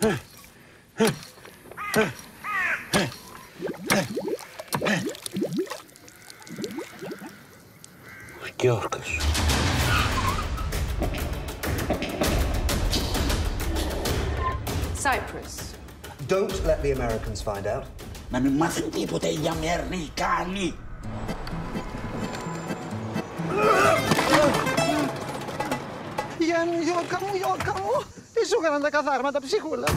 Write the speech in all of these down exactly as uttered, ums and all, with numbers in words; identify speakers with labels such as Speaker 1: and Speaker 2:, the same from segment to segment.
Speaker 1: Και όρκας.
Speaker 2: Cyprus.
Speaker 3: Don't let the Americans find out.
Speaker 1: Να μην μάθουν τίποτα οι Αμερικάνοι.
Speaker 4: Γιάννη, Γιώκα μου, Γιώκα μου. Τι σου έκαναν τα καθάρματα, ψυχούλα.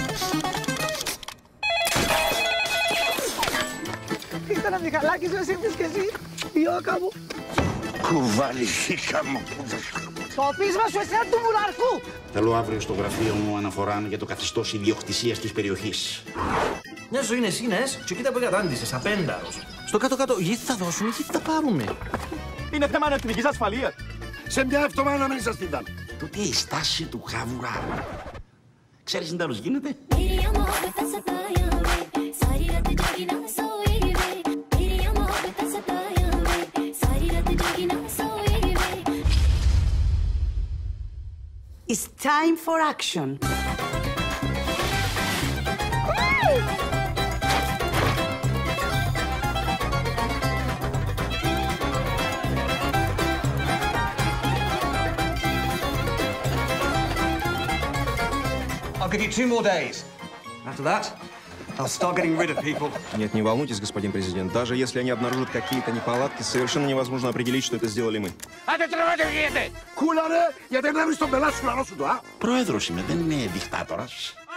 Speaker 4: Ήταν Μιχαλάκης, να ήρθες κι εσύ, Γιώκα μου.
Speaker 1: Κουβαληθήκαμε.
Speaker 4: Το πείσμα σου εσένα του μουραρχού.
Speaker 1: Θέλω αύριο στο γραφείο μου αναφορά για το καθεστώς ιδιοκτησίας της περιοχής.
Speaker 5: Μια ζωή είναι σύνες και κοίτα που κατάντησες, απένταρος. Στο κάτω-κάτω γη θα δώσουν ή γη θα πάρουμε.
Speaker 6: Είναι θέμα εθνικής ασφαλείας.
Speaker 1: Σε μια εβδομάδα μην σας την δω. Τότε η στάση του Χαβουρά. Ξέρεις τι τέλος γίνεται?
Speaker 2: It's time for action.
Speaker 6: I'll give you two more days. After that, I'll start getting rid of people.
Speaker 7: Нет, не волнуйтесь, господин президент. Даже если они обнаружат какие-то неполадки, совершенно невозможно определить, что это сделали мы.
Speaker 1: Άντε τρεβάτε, βγείτε! Κούλα ρε, γιατί να βρεις τον πελάτη σου λαρό σου το, α! Πρόεδρος είμαι, δεν είναι δικτάτορας.